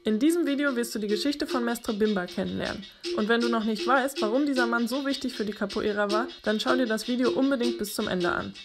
In diesem Video wirst du die Geschichte von Mestre Bimba kennenlernen. Und wenn du noch nicht weißt, warum dieser Mann so wichtig für die Capoeira war, dann schau dir das Video unbedingt bis zum Ende an.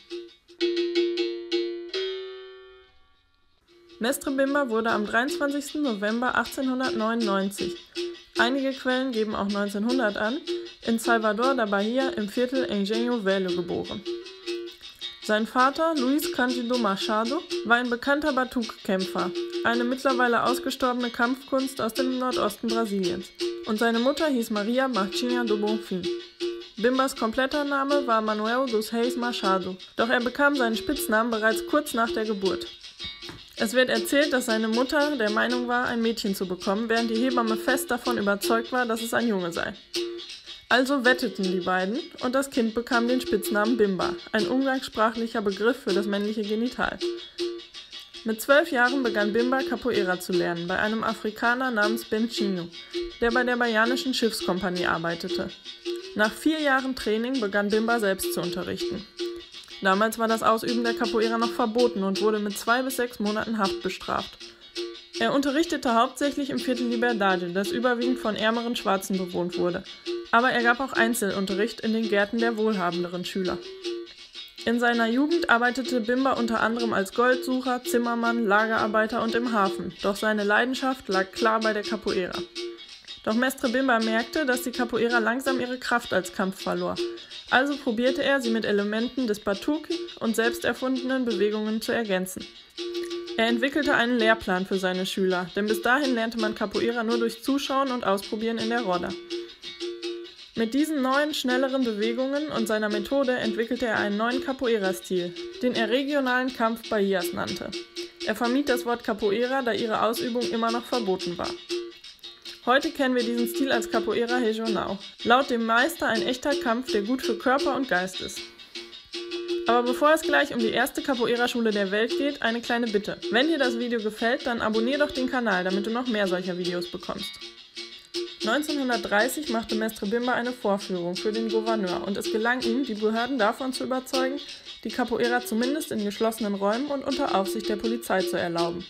Mestre Bimba wurde am 23. November 1899, einige Quellen geben auch 1900 an, in Salvador da Bahia im Viertel Engenho Velho geboren. Sein Vater, Luis Cândido Machado, war ein bekannter Batuque-Kämpfer, eine mittlerweile ausgestorbene Kampfkunst aus dem Nordosten Brasiliens, und seine Mutter hieß Maria Marchinha do Bonfim. Bimbas kompletter Name war Manuel dos Reis Machado, doch er bekam seinen Spitznamen bereits kurz nach der Geburt. Es wird erzählt, dass seine Mutter der Meinung war, ein Mädchen zu bekommen, während die Hebamme fest davon überzeugt war, dass es ein Junge sei. Also wetteten die beiden und das Kind bekam den Spitznamen Bimba, ein umgangssprachlicher Begriff für das männliche Genital. Mit 12 Jahren begann Bimba Capoeira zu lernen, bei einem Afrikaner namens Bentinho, der bei der Baianischen Schiffskompanie arbeitete. Nach 4 Jahren Training begann Bimba selbst zu unterrichten. Damals war das Ausüben der Capoeira noch verboten und wurde mit 2 bis 6 Monaten Haft bestraft. Er unterrichtete hauptsächlich im Viertel Liberdade, das überwiegend von ärmeren Schwarzen bewohnt wurde. Aber er gab auch Einzelunterricht in den Gärten der wohlhabenderen Schüler. In seiner Jugend arbeitete Bimba unter anderem als Goldsucher, Zimmermann, Lagerarbeiter und im Hafen, doch seine Leidenschaft lag klar bei der Capoeira. Doch Mestre Bimba merkte, dass die Capoeira langsam ihre Kraft als Kampf verlor. Also probierte er, sie mit Elementen des Batuque und selbst erfundenen Bewegungen zu ergänzen. Er entwickelte einen Lehrplan für seine Schüler, denn bis dahin lernte man Capoeira nur durch Zuschauen und Ausprobieren in der Roda. Mit diesen neuen, schnelleren Bewegungen und seiner Methode entwickelte er einen neuen Capoeira-Stil, den er regionalen Kampf Bahias nannte. Er vermied das Wort Capoeira, da ihre Ausübung immer noch verboten war. Heute kennen wir diesen Stil als Capoeira Regional. Laut dem Meister ein echter Kampf, der gut für Körper und Geist ist. Aber bevor es gleich um die erste Capoeira-Schule der Welt geht, eine kleine Bitte. Wenn dir das Video gefällt, dann abonniere doch den Kanal, damit du noch mehr solcher Videos bekommst. 1930 machte Mestre Bimba eine Vorführung für den Gouverneur und es gelang ihm, die Behörden davon zu überzeugen, die Capoeira zumindest in geschlossenen Räumen und unter Aufsicht der Polizei zu erlauben.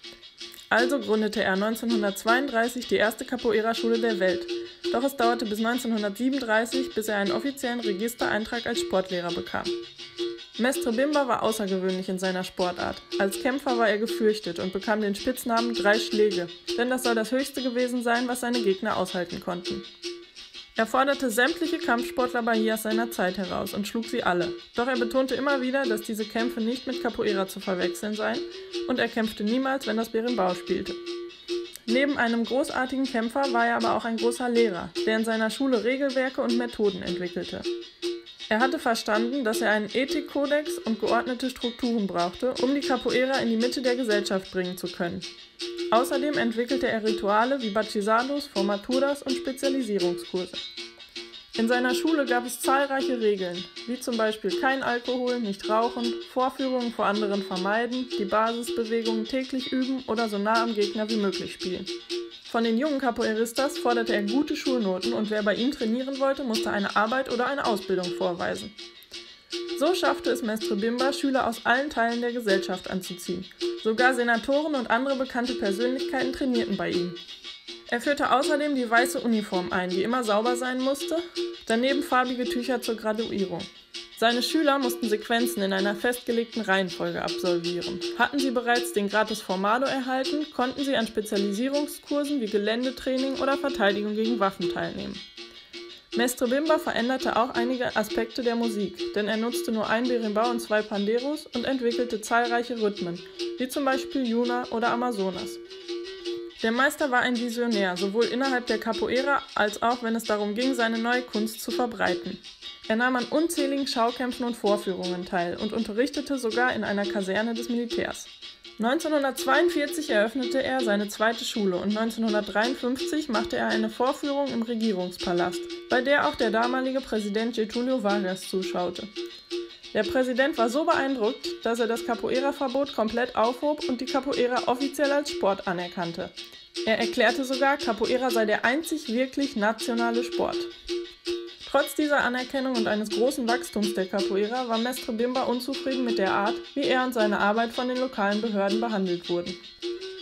Also gründete er 1932 die erste Capoeira-Schule der Welt, doch es dauerte bis 1937, bis er einen offiziellen Registereintrag als Sportlehrer bekam. Mestre Bimba war außergewöhnlich in seiner Sportart. Als Kämpfer war er gefürchtet und bekam den Spitznamen 3 Schläge, denn das soll das Höchste gewesen sein, was seine Gegner aushalten konnten. Er forderte sämtliche Kampfsportler Bahias seiner Zeit heraus und schlug sie alle, doch er betonte immer wieder, dass diese Kämpfe nicht mit Capoeira zu verwechseln seien und er kämpfte niemals, wenn das Berimbau spielte. Neben einem großartigen Kämpfer war er aber auch ein großer Lehrer, der in seiner Schule Regelwerke und Methoden entwickelte. Er hatte verstanden, dass er einen Ethikkodex und geordnete Strukturen brauchte, um die Capoeira in die Mitte der Gesellschaft bringen zu können. Außerdem entwickelte er Rituale wie Batizados, Formaturas und Spezialisierungskurse. In seiner Schule gab es zahlreiche Regeln, wie zum Beispiel kein Alkohol, nicht rauchen, Vorführungen vor anderen vermeiden, die Basisbewegungen täglich üben oder so nah am Gegner wie möglich spielen. Von den jungen Capoeiristas forderte er gute Schulnoten und wer bei ihm trainieren wollte, musste eine Arbeit oder eine Ausbildung vorweisen. So schaffte es Mestre Bimba, Schüler aus allen Teilen der Gesellschaft anzuziehen. Sogar Senatoren und andere bekannte Persönlichkeiten trainierten bei ihm. Er führte außerdem die weiße Uniform ein, die immer sauber sein musste, daneben farbige Tücher zur Graduierung. Seine Schüler mussten Sequenzen in einer festgelegten Reihenfolge absolvieren. Hatten sie bereits den Gratis Formado erhalten, konnten sie an Spezialisierungskursen wie Geländetraining oder Verteidigung gegen Waffen teilnehmen. Mestre Bimba veränderte auch einige Aspekte der Musik, denn er nutzte nur ein Berimbau und 2 Panderos und entwickelte zahlreiche Rhythmen, wie zum Beispiel Yuna oder Amazonas. Der Meister war ein Visionär, sowohl innerhalb der Capoeira als auch, wenn es darum ging, seine neue Kunst zu verbreiten. Er nahm an unzähligen Schaukämpfen und Vorführungen teil und unterrichtete sogar in einer Kaserne des Militärs. 1942 eröffnete er seine zweite Schule und 1953 machte er eine Vorführung im Regierungspalast, bei der auch der damalige Präsident Getúlio Vargas zuschaute. Der Präsident war so beeindruckt, dass er das Capoeira-Verbot komplett aufhob und die Capoeira offiziell als Sport anerkannte. Er erklärte sogar, Capoeira sei der einzig wirklich nationale Sport. Trotz dieser Anerkennung und eines großen Wachstums der Capoeira war Mestre Bimba unzufrieden mit der Art, wie er und seine Arbeit von den lokalen Behörden behandelt wurden.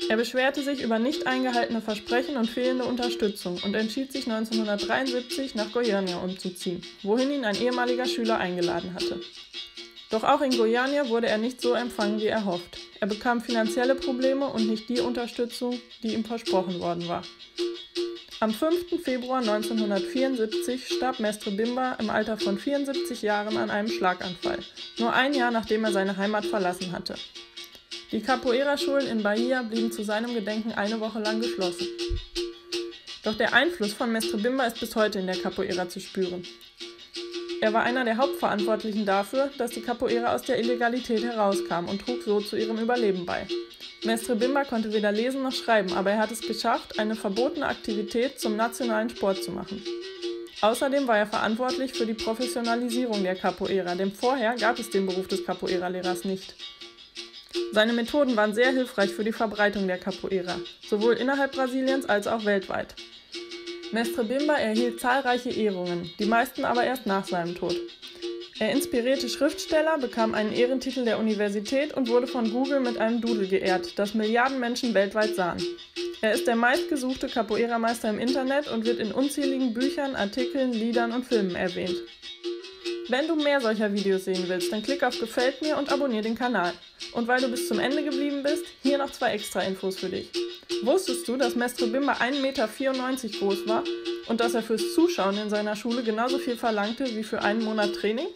Er beschwerte sich über nicht eingehaltene Versprechen und fehlende Unterstützung und entschied sich 1973 nach Goiânia umzuziehen, wohin ihn ein ehemaliger Schüler eingeladen hatte. Doch auch in Goiânia wurde er nicht so empfangen wie erhofft. Er bekam finanzielle Probleme und nicht die Unterstützung, die ihm versprochen worden war. Am 5. Februar 1974 starb Mestre Bimba im Alter von 74 Jahren an einem Schlaganfall, nur ein Jahr nachdem er seine Heimat verlassen hatte. Die Capoeira-Schulen in Bahia blieben zu seinem Gedenken eine Woche lang geschlossen. Doch der Einfluss von Mestre Bimba ist bis heute in der Capoeira zu spüren. Er war einer der Hauptverantwortlichen dafür, dass die Capoeira aus der Illegalität herauskam und trug so zu ihrem Überleben bei. Mestre Bimba konnte weder lesen noch schreiben, aber er hat es geschafft, eine verbotene Aktivität zum nationalen Sport zu machen. Außerdem war er verantwortlich für die Professionalisierung der Capoeira, denn vorher gab es den Beruf des Capoeira-Lehrers nicht. Seine Methoden waren sehr hilfreich für die Verbreitung der Capoeira, sowohl innerhalb Brasiliens als auch weltweit. Mestre Bimba erhielt zahlreiche Ehrungen, die meisten aber erst nach seinem Tod. Er inspirierte Schriftsteller, bekam einen Ehrentitel der Universität und wurde von Google mit einem Doodle geehrt, das Milliarden Menschen weltweit sahen. Er ist der meistgesuchte Capoeira-Meister im Internet und wird in unzähligen Büchern, Artikeln, Liedern und Filmen erwähnt. Wenn du mehr solcher Videos sehen willst, dann klick auf Gefällt mir und abonniere den Kanal. Und weil du bis zum Ende geblieben bist, hier noch 2 extra Infos für dich. Wusstest du, dass Mestre Bimba 1,94 Meter groß war und dass er fürs Zuschauen in seiner Schule genauso viel verlangte wie für einen Monat Training?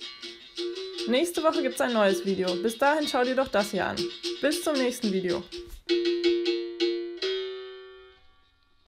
Nächste Woche gibt's ein neues Video. Bis dahin schau dir doch das hier an. Bis zum nächsten Video.